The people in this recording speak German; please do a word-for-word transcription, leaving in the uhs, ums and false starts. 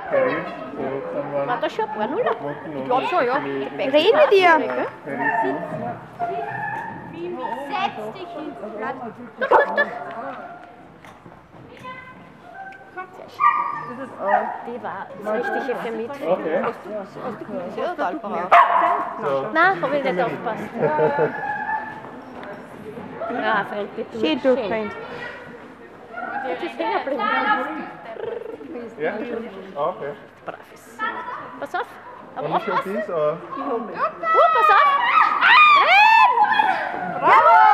War das schon ein paar Nuller? Ich glaube schon, ja. Red mit dir! Setz dich hin. Doch, doch, doch. Die war das Richtige für mich. Okay. Ja, da nein, habe ich nicht aufgepasst. Ja, Freund, bitte. Schön durchbrennt. Jetzt ist hängen geblieben. Ja? Okay. Braves. Pass auf. Aber Und nicht schon aufpassen. dies, oder? Oh, pass auf. Renn! Jawohl!